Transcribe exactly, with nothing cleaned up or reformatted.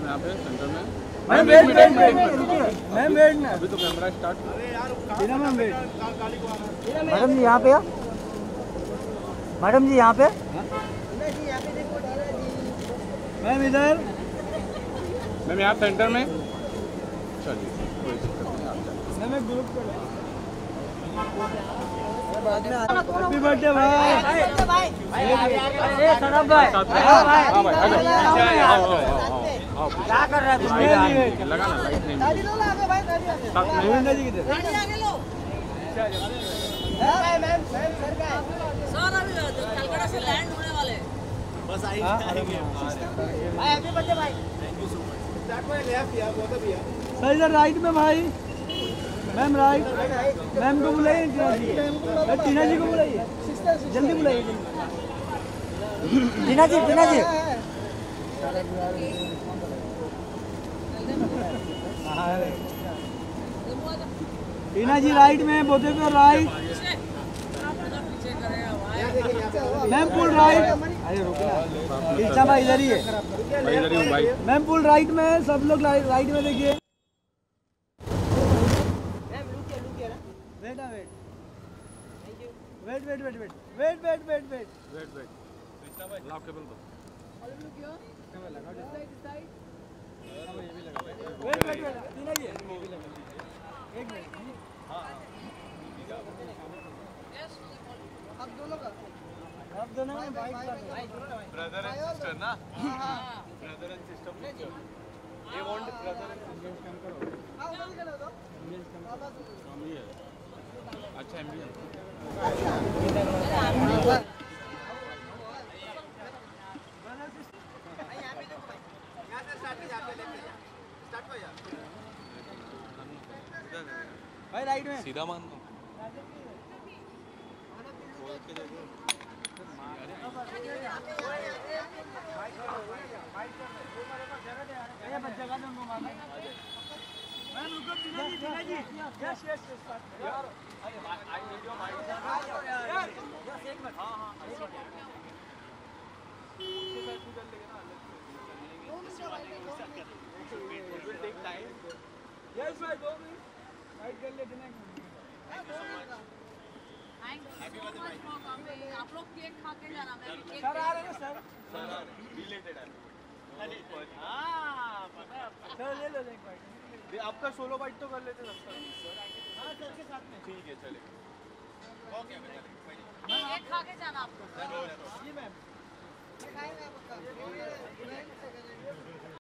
यहाँ पे सेंटर में। Ma'am wait wait wait ma'am wait ना, अभी तो कैमरा स्टार्ट। अरे यार बिना मैम वेट। मैडम जी यहाँ पे, मैडम जी यहाँ पे, मैम इधर, मैम यहाँ सेंटर में। चलिए कोई दिक्कत नहीं, आप चलिए। मैम ग्रुप कर हैप्पी बर्थडे भाई। ए सनम भाई, हाँ भाई, क्या कर रहा है तुम? लगा ना लाइट नहीं। गोविंदा जी किधर? सर अभी कलकत्ता से लैंड होने वाले हैं। बस आई आएंगे भाई हैप्पी बर्थडे भाई। Thank you so much. Sir इधर राइट में भाई, मैम राइट, मैम को बुलाइए, टीना जी को बुलाइए, जल्दी बुलाइए। टीना जी, टीना जी, टीना जी राइट में, बोते पे राइट, मैम पुल राइट। अरे रुकना भाई, इधर ही है, इधर ही हूँ भाई। मैम पुल राइट में, सब लोग राइट में देखिए। Wait wait wait wait wait wait wait wait wait wait Krishna भाई लॉक केबल दो। वेट वेट वेट तीन ही है, एक मिनट। हाँ अब दोनों का, अब दोनों में बाइक ब्रदर एंड सिस्टर ना। ब्रदर एंड सिस्टर ये वांट ब्रदर एंड सिस्टर करो। हां उधर कर दो। अच्छा एमबी है। भाई राइट में सीधा मान दो। मैम रुको, Tina ji, Tina ji, yes yes yes यार, आई नीड योर माइक यार, यस एक मिनट। हां हां उसके साइड टू कर लेंगे ना, it will take time. Yes भाई दो मिनट राइट कर ले टीना। हैप्पी बर्थडे भाई। आप लोग केक खा के जाना। मैं केक सर आ रहे हैं सर, सर रिलेटेड है। हां पता है, सर ले लो एक बाइट। आपका सोलो बाइट तो कर लेते सबका। हां सर के साथ में ठीक है चले। ओके बेटा केक खा के जाना आपको। जी मैम, खाएंगे पक्का।